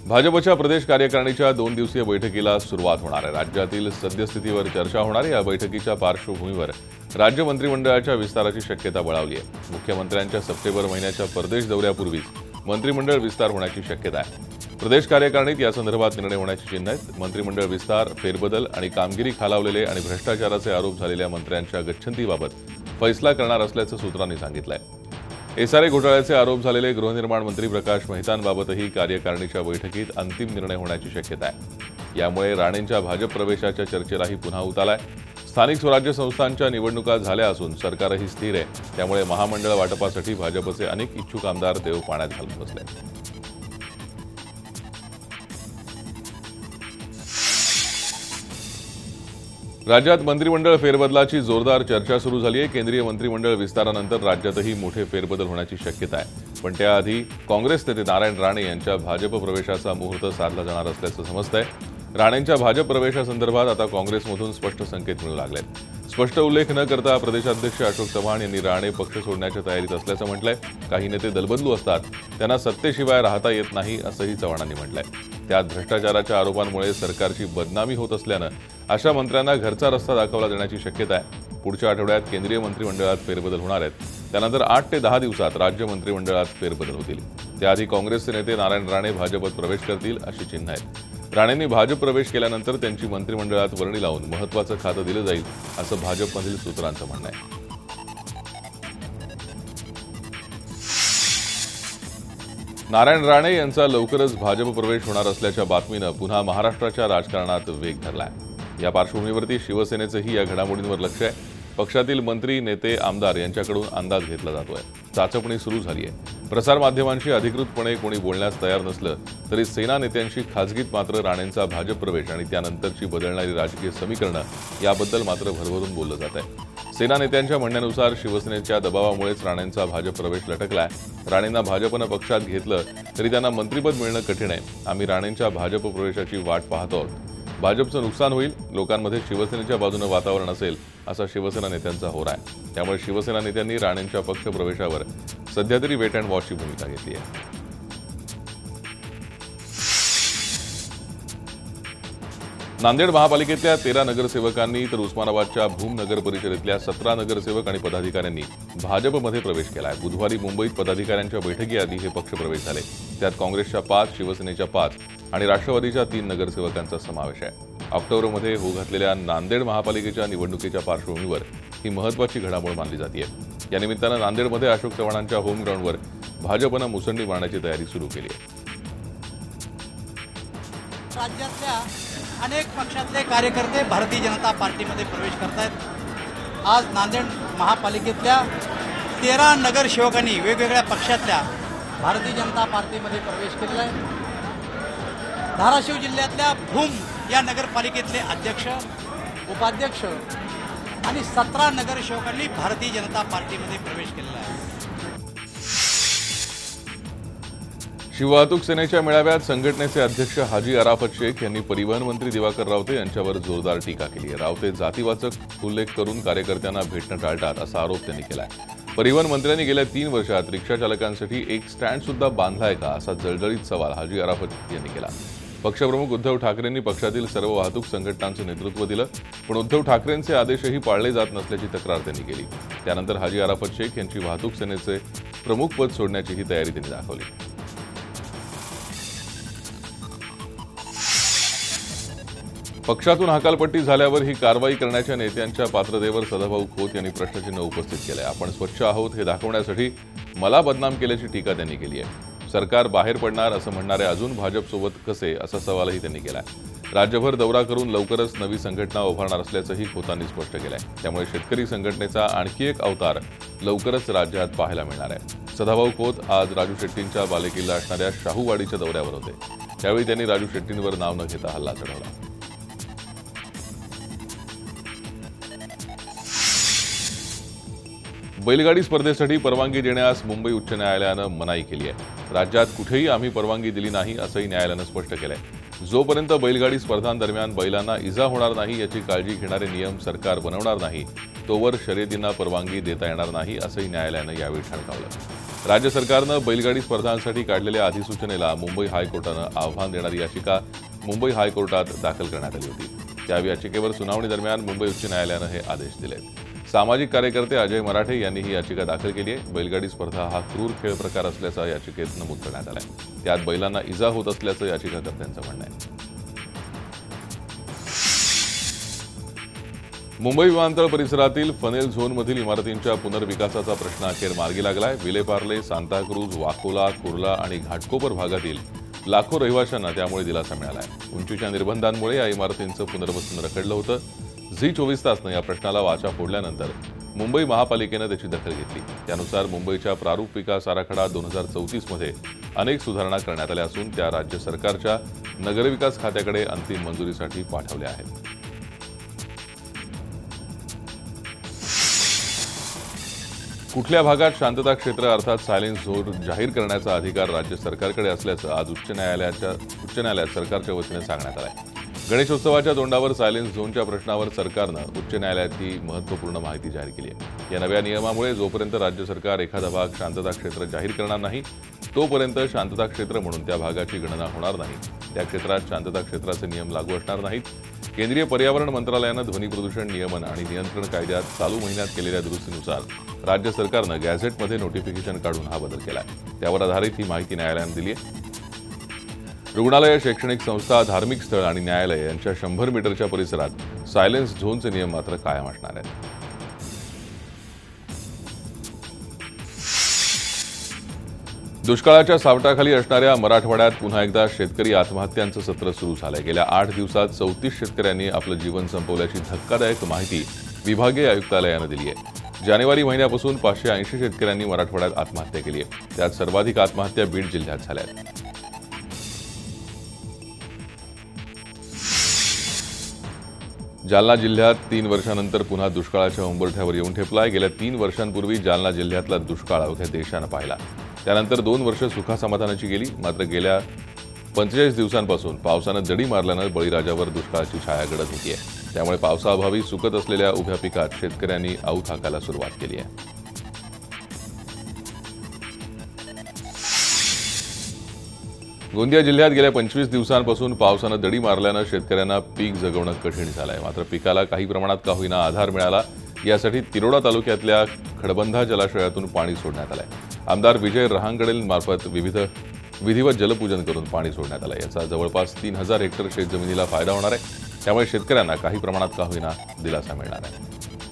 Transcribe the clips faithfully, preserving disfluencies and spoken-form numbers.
भाजपच्या प्रदेश कार्यकारिणीच्या दोन दिवसीय बैठकीला सुरुवात होणार आहे। राज्यातील सद्यस्थितीवर चर्चा होणार आहे। या बैठकीच्या पार्श्वभूमीवर राज्य मंत्रिमंडळाच्या विस्ताराची शक्यता बळावली आहे। मुख्यमंत्र्यांच्या सप्टेंबर महिन्याच्या परदेश दौऱ्यापूर्वीच मंत्रिमंडळ विस्तार होण्याची शक्यता आहे। प्रदेश कार्यकारिणीत या संदर्भात निर्णय होण्याची चिन्ह आहेत। मंत्रिमंडळ विस्तार, फेरबदल आणि कामगिरी खालावलेले आणि भ्रष्टाचाराचे आरोप झालेल्या मंत्र्यांच्या गच्छंतीबाबत फैसला करणार असल्याचं सूत्रांनी सांगितलं आहे। एसआरए घोटाळ्याचे आरोप झालेले गृहनिर्माण मंत्री प्रकाश महितांबाबतही कार्यकारिणीच्या बैठकीत अंतिम निर्णय होण्याची शक्यता आहे। यामुळे राणेंच्या भाजप प्रवेशाच्या चर्चेलाही पुन्हा उत आलाय। स्थानिक स्वराज्य संस्थांच्या निवडणुका झाल्या असून सरकारही स्थिर आहे। त्यामुळे महामंडळ वाटपासाठी भाजपचे अनेक इच्छुक आमदार देव पाण्यात घालून बसले। राज्यात मंत्रिमंडळ फेरबदलाची जोरदार चर्चा सुरू झाली आहे। केंद्रीय मंत्रिमंडळ विस्तारानंतर राज्यातही मोठे फेरबदल होण्याची शक्यता आहे। पण त्याआधी काँग्रेस नेते नारायण राणे यांच्या भाजप प्रवेशाचा मुहूर्त साधला जाणार असल्याचं समजतंय। राणेंच्या भाजप प्रवेशासंदर्भात आता काँग्रेसमधून स्पष्ट संकेत मिळू लागलेत। स्पष्ट उल्लेख न करता प्रदेशाध्यक्ष अशोक चव्हाण यांनी राणे पक्ष सोडण्याच्या तयारीत असल्याचं म्हटलंय। काही नेते दलबदलू असतात, त्यांना सत्तेशिवाय राहता येत नाही असंही चव्हाणांनी म्हटलंय। त्यात भ्रष्टाचाराच्या आरोपांमुळे सरकारची बदनामी होत असल्यानं अशा मंत्र्यांना घरचा रस्ता दाखवला जाण्याची शक्यता आहे। पुढच्या आठवड्यात केंद्रीय मंत्रिमंडळात फेरबदल होणार आहेत। त्यानंतर आठ ते दहा दिवसात राज्य मंत्रिमंडळात फेरबदल होतील। त्याआधी काँग्रेसचे नेते नारायण राणे भाजपत प्रवेश करतील अशी चिन्ह आहेत। राणेंनी भाजप प्रवेश केल्यानंतर त्यांची मंत्रिमंडळात वर्णी लावून महत्त्वाचं खातं दिलं जाईल असं भाजपमधील सूत्रांचं म्हणणं आहे। नारायण राणे यांचा लवकरच भाजप प्रवेश होणार असल्याच्या बातमीनं पुन्हा महाराष्ट्राच्या राजकारणात वेग धरलाय। या पार्श्वभूमीवरती शिवसेनेचंही या घडामोडींवर लक्ष आहे। पक्षातील मंत्री, नेते, आमदार यांच्याकडून अंदाज घेतला जातोय। चाचपणी सुरू झाली आहे। प्रसारमाध्यमांशी अधिकृतपणे कोणी बोलण्यास तयार नसलं तरी सेना नेत्यांशी खासगीत मात्र राणेंचा भाजप प्रवेश आणि त्यानंतरची बदलणारी राजकीय समीकरणं याबद्दल मात्र भरभरून बोललं जात आहे। सेना नेत्यांच्या म्हणण्यानुसार शिवसेनेच्या दबावामुळेच राणेंचा भाजप प्रवेश लटकलाय। राणेंना भाजपनं पक्षात घेतलं तरी त्यांना मंत्रिपद मिळणं कठीण आहे। आम्ही राणेंच्या भाजप प्रवेशाची वाट पाहतो आहोत। भाजपचं नुकसान होईल, लोकांमध्ये शिवसेनेच्या बाजूनं वातावरण असेल असा शिवसेना नेत्यांचा होरा आहे। त्यामुळे शिवसेना नेत्यांनी राणेंच्या पक्ष प्रवेशावर सध्या तरी वेट अँड वॉचची भूमिका घेतली आहे। नांदेड महापालिकेतल्या तेरा नगरसेवकांनी तर उस्मानाबादच्या भूम नगर परिषदेतल्या सतरा नगरसेवक आणि पदाधिकाऱ्यांनी भाजपमध्ये प्रवेश केलाय। बुधवारी मुंबईत पदाधिकाऱ्यांच्या बैठकीआधी हे पक्ष प्रवेश झाले। त्यात काँग्रेसच्या पाच, शिवसेनेच्या पाच आणि राष्ट्रवादीच्या तीन नगरसेवकांचा समावेश आहे। ऑक्टोबरमध्ये होऊ घातलेल्या नांदेड महापालिकेच्या निवडणुकीच्या पार्श्वभूमीवर ही महत्त्वाची घडामोड मानली जाते। या निमित्तानं नांदेडमध्ये अशोक चव्हाणांच्या होम ग्राउंडवर भाजपनं मुसंडी मारण्याची तयारी सुरू केली आहे। राज्यातल्या अनेक पक्षातले कार्यकर्ते भारतीय जनता पार्टीमध्ये प्रवेश करतायत। आज नांदेड महापालिकेतल्या तेरा नगरसेवकांनी वेगवेगळ्या पक्षातल्या भारतीय जनता पार्टीमध्ये प्रवेश केलेला आहे। धाराशिव जिल्ह्यातल्या भूम या नगरपालिकेतले अध्यक्ष, उपाध्यक्ष आणि सतरा नगरसेवकांनी भारतीय जनता पार्टीमध्ये प्रवेश केलेला आहे। शिववाहतूक सेनेच्या मेळाव्यात संघटनेचे अध्यक्ष हाजी अराफत शेख यांनी परिवहन मंत्री दिवाकर रावते यांच्यावर जोरदार टीका केली आहे। रावते जातीवाचक उल्लेख करून कार्यकर्त्यांना भेटणं टाळतात असा आरोप त्यांनी केला आहे। परिवहन मंत्र्यांनी गेल्या तीन वर्षात रिक्षा चालकांसाठी एक स्टँड सुद्धा बांधलाय का असा जळजळीत सवाल हाजी अराफत यांनी केला। पक्षप्रमुख उद्धव ठाकरेंनी पक्षातील सर्व वाहतूक संघटनांचं नेतृत्व दिलं, पण उद्धव ठाकरेंचे आदेशही पाळले जात नसल्याची तक्रार त्यांनी केली। त्यानंतर हाजी अराफत शेख यांची वाहतूक सेनेचे प्रमुख पद सोडण्याचीही तयारी त्यांनी दाखवली। पक्षातून हकालपट्टी झाल्यावर ही कारवाई करण्याच्या नेत्यांच्या पात्रतेवर सदाभाऊ खोत यांनी प्रश्नचिन्ह उपस्थित केलंय। आपण स्वच्छ आहोत हे दाखवण्यासाठी मला बदनाम केल्याची टीका त्यांनी केली आहे। सरकार बाहेर पडणार असं म्हणणारे अजून भाजपसोबत कसे असा सवालही त्यांनी केलाय। राज्यभर दौरा करून लवकरच नवी संघटना उभारणार असल्याचंही खोतांनी स्पष्ट केलंय। त्यामुळे शेतकरी संघटनेचा आणखी एक अवतार लवकरच राज्यात पाहायला मिळणार आहे। सदाभाऊ खोत आज राजू शेट्टींच्या बालेकिल्ला असणाऱ्या शाहूवाडीच्या दौऱ्यावर होते। त्यावेळी त्यांनी राजू शेट्टींवर नाव न घेता हल्ला चढवला। बैलगाडी स्पर्धेसाठी परवानगी देण्यास मुंबई उच्च न्यायालयानं मनाई केली आहे। राज्यात कुठेही आम्ही परवानगी दिली नाही असंही न्यायालयानं स्पष्ट केलंय। जोपर्यंत बैलगाडी स्पर्धांदरम्यान बैलांना इजा होणार नाही याची काळजी घेणारे नियम सरकार बनवणार नाही तोवर शर्यतींना परवानगी देता येणार नाही असंही न्यायालयानं यावेळी ठणकावलं। राज्य सरकारनं बैलगाडी स्पर्धांसाठी काढलेल्या अधिसूचनेला मुंबई हायकोर्टानं आव्हान देणारी याचिका मुंबई हायकोर्टात दाखल करण्यात आली होती। त्या याचिकेवर सुनावणी दरम्यान मुंबई उच्च न्यायालयानं हे आदेश दिलेत। सामाजिक कार्यकर्ते अजय मराठे यांनी ही याचिका दाखल केली आहे। बैलगाडी स्पर्धा हा क्रूर खेळ प्रकार असल्याचा याचिकेत नमूद करण्यात आलाय। त्यात बैलांना इजा होत असल्याचं याचिकाकर्त्यांचं म्हणणं आहे। मुंबई विमानतळ परिसरातील फनेल झोनमधील इमारतींच्या पुनर्विकासाचा प्रश्न अखेर मार्गी लागलाय। विलेपार्ले, सांताक्रूज, वाकोला, कुर्ला आणि घाटकोपर भागातील लाखो रहिवाशांना त्यामुळे दिलासा मिळाला आहे। उंचीच्या निर्बंधांमुळे या इमारतींचं पुनर्वसन रखडलं होतं। झी चोवीस तासनं या प्रश्नाला वाचा फोडल्यानंतर मुंबई महापालिकेनं त्याची दखल घेतली। त्यानुसार मुंबईच्या प्रारूप विकास आराखडा दोन हजार चौतीस मध्ये अनेक सुधारणा करण्यात आल्या असून त्या राज्य सरकारच्या नगरविकास खात्याकडे अंतिम मंजुरीसाठी पाठवल्या आहेत। कुठल्या भागात शांतता क्षेत्र अर्थात सायलेन्स झोन जाहीर करण्याचा अधिकार राज्य सरकारकडे असल्याचं आज उच्च न्यायालयाच्या उच्च न्यायालयात सरकारच्या वतीने सांगण्यात आलंय। गणेशोत्सवाच्या तोंडावर सायलेन्स झोनच्या प्रश्नावर सरकारनं उच्च न्यायालयात ही महत्त्वपूर्ण माहिती जाहीर केली आहे। या नव्या नियमामुळे जोपर्यंत राज्य सरकार एखादा भाग शांतता क्षेत्र जाहीर करणार नाही तोपर्यंत शांतता क्षेत्र म्हणून त्या भागाची गणना होणार नाही। त्या क्षेत्रात शांतता क्षेत्राचे नियम लागू असणार नाहीत। केंद्रीय पर्यावरण मंत्रालयानं ध्वनी प्रदूषण नियमन आणि नियंत्रण कायद्यात चालू महिन्यात केलेल्या दुरुस्तीनुसार राज्य सरकारनं गॅझेटमध्ये नोटिफिकेशन काढून हा बदल केला आहे। त्यावर आधारित ही माहिती न्यायालयानं दिली आहे। रुग्णालय, शैक्षणिक संस्था, धार्मिक स्थळ आणि न्यायालय यांच्या शंभर मीटरच्या परिसरात सायलेन्स झोनचे नियम मात्र कायम असणार आहेत। दुष्काळाच्या सावटाखाली असणाऱ्या मराठवाड्यात पुन्हा एकदा शेतकरी आत्महत्यांचं सत्र सुरू झालंय। गेल्या आठ दिवसात चौतीस शेतकऱ्यांनी आपलं जीवन संपवल्याची धक्कादायक माहिती विभागीय आयुक्तालयानं दिली आहे। जानेवारी महिन्यापासून पाचशे ऐंशी शेतकऱ्यांनी मराठवाड्यात आत्महत्या केली आहे। त्यात सर्वाधिक आत्महत्या बीड जिल्ह्यात झाल्या आहेत। जालना जिल्ह्यात तीन वर्षांनंतर पुन्हा दुष्काळाच्या उंबरठ्यावर येऊन ठेपलाय। गेल्या तीन वर्षांपूर्वी जालना जिल्ह्यातला दुष्काळ अवघ्या देशानं पाहिला। त्यानंतर दोन वर्ष सुखासमाधानाची गेली। मात्र गेल्या पंचेचाळीस दिवसांपासून पावसानं दडी मारल्यानं बळीराजावर दुष्काळाची छाया गडद होतीये। त्यामुळे पावसाअभावी सुकत असलेल्या उभ्या पिकात शेतकऱ्यांनी आऊत हाकायला सुरुवात केली आहे। गोंदिया जिल्ह्यात गेल्या पंचवीस दिवसांपासून पावसानं दडी मारल्यानं शेतकऱ्यांना पीक जगवणं कठीण झालंय। मात्र पिकाला काही प्रमाणात का होईना आधार मिळाला यासाठी तिरोडा तालुक्यातल्या खडबंधा जलाशयातून पाणी सोडण्यात आलंय। आमदार विजय रहांगडे मार्फत विविध विधिवत जलपूजन करून पाणी सोडण्यात आलंय। याचा जवळपास तीन हजार हेक्टर शेतजमिनीला फायदा होणार आहे। त्यामुळे शेतकऱ्यांना काही प्रमाणात का होईना दिलासा मिळणार आहे।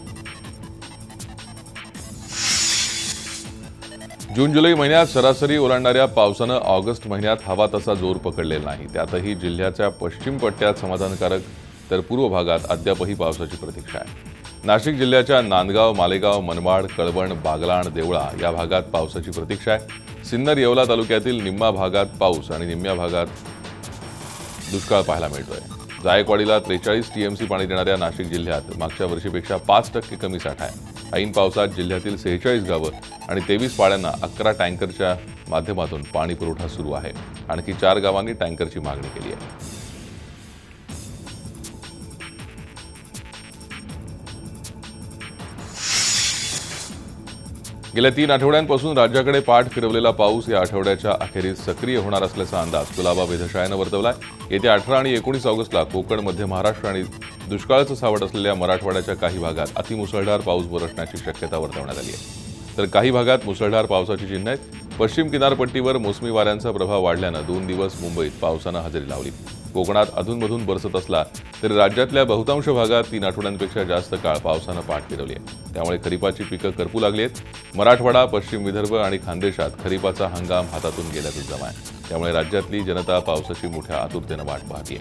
जून जुलै महिन्यात सरासरी ओलांडणाऱ्या पावसानं ऑगस्ट महिन्यात हवा तसा जोर पकडलेला नाही। त्यातही जिल्ह्याच्या पश्चिम पट्ट्यात समाधानकारक तर पूर्व भागात अद्यापही पावसाची प्रतीक्षा आहे। नाशिक जिल्ह्याच्या नांदगाव, मालेगाव, मनमाड, कळवण, बागलाण, देवळा या भागात पावसाची प्रतीक्षा आहे। सिन्नर, येवला तालुक्यातील निम्मा भागात पाऊस आणि निम्म्या भागात दुष्काळ पाहायला मिळतोय। जायकवाडीला त्रेचाळीस टीएमसी पाणी देणाऱ्या नाशिक जिल्ह्यात मागच्या वर्षीपेक्षा पाच टक्के कमी साठा आहे। ऐन पावसात जिल्ह्यातील सेहेचाळीस गावं आणि तेवीस पाड्यांना अकरा टँकरच्या माध्यमातून पाणी पुरवठा सुरू आहे। आणखी चार गावांनी टँकरची मागणी केली आहे। गेल्या तीन आठवड्यांपासून राज्याकडे पाठ फिरवलेला पाऊस या आठवड्याच्या अखेरीस सक्रिय होणार असल्याचा अंदाज कुलाबा वेधशाळेनं वर्तवलाय। येत्या अठरा आणि एकोणीस ऑगस्टला कोकण, मध्य महाराष्ट्र आणि दुष्काळाचं सावट असलेल्या मराठवाड्याच्या काही भागात अतिमुसळधार पाऊस बरसण्याची शक्यता वर्तवण्यात आली आहे। तर काही भागात मुसळधार पावसाची चिन्ह आहेत। पश्चिम किनारपट्टीवर मोसमी वाऱ्यांचा प्रभाव वाढल्यानं दोन दिवस मुंबईत पावसानं हजेरी लावली। कोकणात अधूनमधून बरसत असला तरी राज्यातल्या बहुतांश भागात तीन आठवड्यांपेक्षा जास्त काळ पावसानं पाठ फिरवली आहे। त्यामुळे खरीपाची पिकं करपू लागली आहेत। मराठवाडा, पश्चिम विदर्भ आणि खानदेशात खरीपाचा हंगाम हातातून गेल्याचं जमा आहे। त्यामुळे राज्यातली जनता पावसाची मोठ्या आतुरतेनं वाट पाहतीये।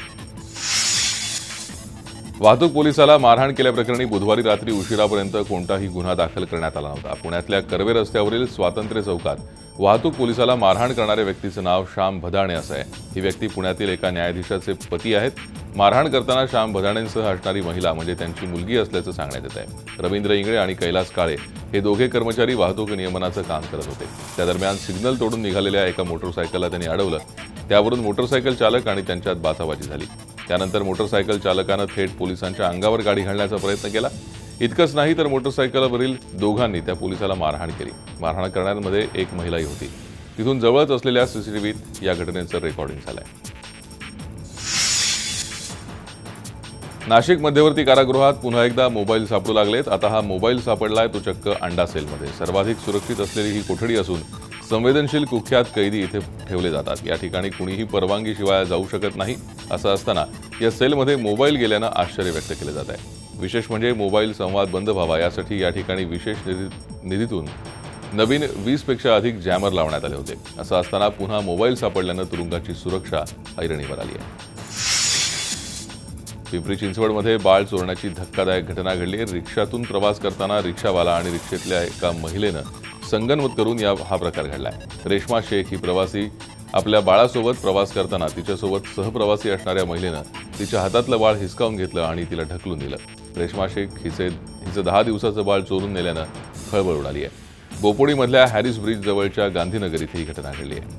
वाहतूक पोलिसाला मारहाण केल्याप्रकरणी बुधवारी रात्री उशिरापर्यंत कोणताही गुन्हा दाखल करण्यात आला नव्हता। पुण्यातल्या कर्वे रस्त्यावरील स्वातंत्र्य चौकात वाहतूक पोलिसाला मारहाण करणाऱ्या व्यक्तीचं नाव श्याम भदाणे असं आहे। ही व्यक्ती पुण्यातील एका न्यायाधीशाचे पती आहेत। मारहाण करताना श्याम भदाणेंसह असणारी महिला म्हणजे त्यांची मुलगी असल्याचं सांगण्यात येत आहे। रवींद्र इंगळे आणि कैलास काळे हे दोघे कर्मचारी वाहतूक नियमनाचं काम करत होते। त्या दरम्यान सिग्नल तोडून निघालेल्या एका मोटरसायकलला त्यांनी अडवलं। त्यावरून मोटरसायकल चालक आणि त्यांच्यात बाचाबाची झाली। त्यानंतर मोटरसायकल चालकानं थेट पोलिसांच्या अंगावर गाडी घालण्याचा प्रयत्न केला। इतकंच नाही तर मोटरसायकलवरील दोघांनी त्या पोलिसाला मारहाण केली. मारहाण करणाऱ्यांमध्ये एक महिलाही होती. तिथून जवळच असलेल्या सीसीटीव्हीत या घटनेचं रेकॉर्डिंग झालंय. नाशिक मध्यवर्ती कारागृहात पुन्हा एकदा मोबाईल सापडू लागलेत. आता हा मोबाईल सापडलाय तो चक्क अंडा सेलमध्ये. सर्वाधिक सुरक्षित असलेली ही कोठडी असून संवेदनशील कुख्यात कैदी इथे ठेवले जातात. या ठिकाणी कुणीही परवानगीशिवाय जाऊ शकत नाही. असं असताना या सेलमध्ये मोबाईल गेल्यानं आश्चर्य व्यक्त केलं जात आहे. विशेष म्हणजे मोबाईल संवाद बंद व्हावा यासाठी या ठिकाणी विशेष निधीतून नवीन वीस पेक्षा अधिक जॅमर लावण्यात आले होते. असं असताना पुन्हा मोबाईल सापडल्यानं तुरुंगाची सुरक्षा ऐरणीवर आली आहे. पिंपरी चिंचवडमध्ये बाळ चोरण्याची धक्कादायक घटना घडली. रिक्षातून प्रवास करताना रिक्षावाला आणि रिक्षेतल्या एका महिलेनं संगनमत करून या हा प्रकार घडलाय. रेश्मा शेख ही प्रवासी आपल्या बाळासोबत प्रवास करताना तिच्यासोबत सहप्रवासी असणाऱ्या महिलेनं तिच्या हातातलं बाळ हिसकावून घेतलं आणि तिला ढकलून दिलं. रेश्मा शेख हिचे हिचं दहा दिवसाचं बाळ चोरून नेल्यानं खळबळ उडाली आहे. बोपोडीमधल्या हॅरिस ब्रिज जवळच्या गांधीनगर इथे ही घटना घडली आहे.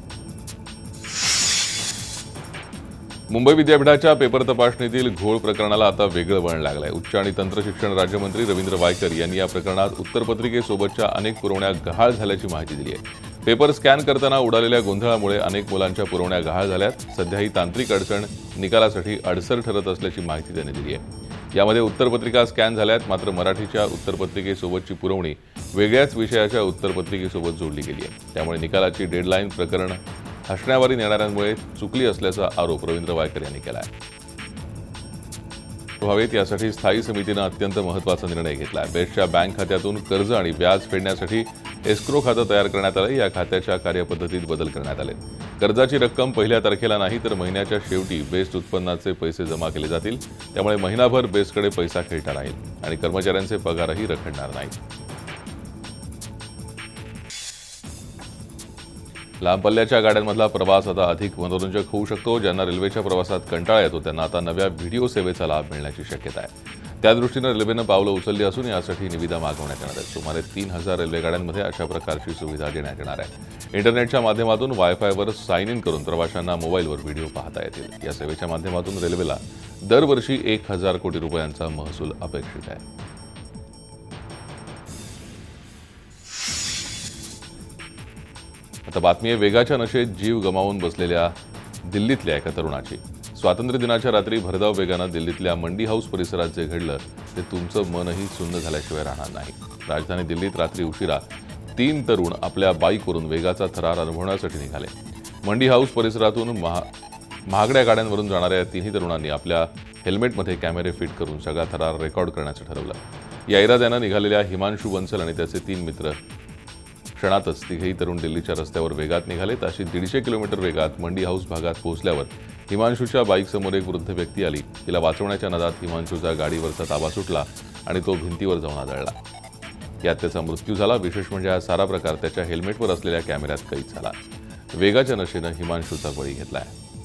मुंबई विद्यापीठाच्या पेपर तपासणीतील घोळ प्रकरणाला आता वेगळं वळण लागलंय. उच्च आणि तंत्र शिक्षण राज्यमंत्री रवींद्र वायकर यांनी या प्रकरणात उत्तरपत्रिकेसोबतच्या अनेक पुरवण्या गहाळ झाल्याची माहिती दिली आहे. पेपर स्कॅन करताना उडालेल्या गोंधळामुळे अनेक मुलांच्या पुरवण्या गहाळ झाल्यात. सध्या ही तांत्रिक अडचण निकालासाठी अडसर ठरत असल्याची माहिती त्यांनी दिली आहे. यामध्ये उत्तरपत्रिका स्कॅन झाल्यात, मात्र मराठीच्या उत्तरपत्रिकेसोबतची पुरवणी वेगळ्याच विषयाच्या उत्तरपत्रिकेसोबत जोडली गेली आहे. त्यामुळे निकालाची डेडलाईन प्रकरण हसण्यावारी नेणाऱ्यांमुळे चुकली असल्याचा आरोप रवींद्र वायकर यांनी केला आहे. व्हावेत यासाठी स्थायी समितीनं अत्यंत महत्त्वाचा निर्णय घेतला आहे. बेस्टच्या बँक खात्यातून कर्ज आणि व्याज फेडण्यासाठी एस्क्रो खातं तयार करण्यात आलं. या खात्याच्या कार्यपद्धतीत बदल करण्यात आले. कर्जाची रक्कम पहिल्या तारखेला नाही तर महिन्याच्या शेवटी बेस्ट उत्पन्नाचे पैसे जमा केले जातील. त्यामुळे महिनाभर बेस्टकडे पैसा खेळता राहील आणि कर्मचाऱ्यांचे पगारही रखडणार नाहीत. लांब पल्ल्याच्या गाड्यांमधला प्रवास आता अधिक मनोरंजक होऊ शकतो. ज्यांना रेल्वेच्या प्रवासात कंटाळा येतो त्यांना आता नव्या व्हिडिओ सेवेचा लाभ मिळण्याची शक्यता आहे. त्यादृष्टीनं रेल्वेनं पावलं उचलली असून यासाठी निविदा मागवण्यात येणार आहेत. सुमारे तीन हजार रेल्वे गाड्यांमध्ये अशा प्रकारची सुविधा देण्यात येणार आहे. इंटरनेटच्या माध्यमातून वायफायवर साइन इन करून प्रवाशांना मोबाईलवर व्हिडिओ पाहता येतील. या सेवेच्या माध्यमातून रेल्वेला दरवर्षी एक हजार कोटी रुपयांचा महसूल अपेक्षित आहे. आता बातमी आहे वेगाच्या नशेत जीव गमावून बसलेल्या दिल्लीतल्या एका तरुणाची. स्वातंत्र्य दिनाच्या रात्री भरधाव वेगानं दिल्लीतल्या मंडी हाऊस परिसरात जे घडलं ते तुमचं मनही सुन्न झाल्याशिवाय राहणार नाही. राजधानी दिल्लीत रात्री उशिरा तीन तरुण आपल्या बाईकवरून वेगाचा थरार अनुभवण्यासाठी निघाले. मंडी हाऊस परिसरातून महा महागड्या गाड्यांवरून जाणाऱ्या तिन्ही तरुणांनी आपल्या हेल्मेटमध्ये कॅमेरे फिट करून सगळा थरार रेकॉर्ड करायचं ठरवलं. या इराद्यानं निघालेल्या हिमांशू बन्सल आणि त्याचे तीन मित्र क्षणातच तिघेही तरुण दिल्लीच्या रस्त्यावर वेगात निघालेत. अशी दीडशे किलोमीटर वेगात मंडी हाऊस भागात पोहोचल्यावर हिमांशूच्या बाईकसमोर एक वृद्ध व्यक्ती आली. तिला वाचवण्याच्या नादात हिमांशूचा गाडीवरचा ताबा सुटला आणि तो भिंतीवर जाऊन आदळला. यात त्याचा मृत्यू झाला. विशेष म्हणजे हा सारा प्रकार त्याच्या हेल्मेटवर असलेल्या कॅमेऱ्यात कैद झाला. वेगाच्या नशेनं हिमांशूचा बळी घेतलाय.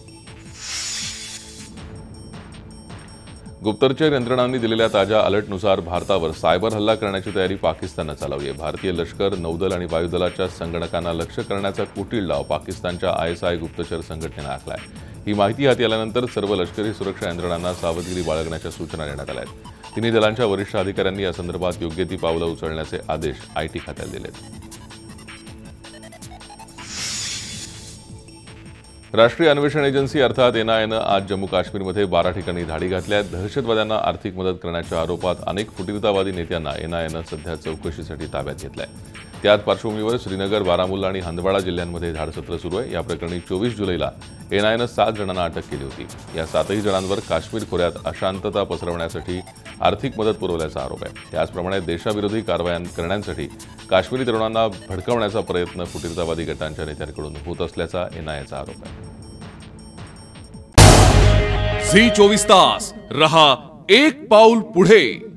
गुप्तचर यंत्रणांनी दिलेल्या ताज्या अलर्टनुसार भारतावर सायबर हल्ला करण्याची तयारी पाकिस्ताननं चालवली आहे. भारतीय लष्कर, नौदल आणि वायुदलाच्या संगणकांना लक्ष्य करण्याचा कुटील डाव पाकिस्तानच्या आय एस आय गुप्तचर संघटनेनं आखला आहे. ही माहिती हाती आल्यानंतर सर्व लष्करी सुरक्षा यंत्रणांना सावधगिरी बाळगण्याच्या सूचना देण्यात आल्या आहेत. तिन्ही दलांच्या वरिष्ठ अधिकाऱ्यांनी या संदर्भात योग्य ती पावलं उचलण्याचे आदेश आयटी खात्याला दिलेत. राष्ट्रीय अन्वेषण एजन्सी अर्थात एन आय एनं आज जम्मू काश्मीरमध्ये बारा ठिकाणी धाडी घातल्या. दहशतवाद्यांना आर्थिक मदत करण्याच्या आरोपात अनेक फुटीरतावादी नेत्यांना एन आय एनं सध्या चौकशीसाठी ताब्यात घेतलंय. त्याच पार्श्वभूमीवर श्रीनगर, बारामुल्ला आणि हंदवाडा जिल्ह्यांमध्ये धाडसत्र सुरू आहे. या प्रकरणी चोवीस जुलैला एन आय एनं सात जणांना अटक केली होती. या सातही जणांवर काश्मीर खोऱ्यात अशांतता पसरवण्यासाठी आर्थिक मदत पुरवल्याचा आरोप आहे. त्याचप्रमाणे देशाविरोधी कारवाया करण्यासाठी काश्मीरी तरुणांना भडकवण्याचा प्रयत्न फुटीरतावादी गटांच्या नेत्यांकडून होत असल्याचा एन आय एचा आरोप आहे. झी चोवीस तास रहा एक पाऊल पुढे.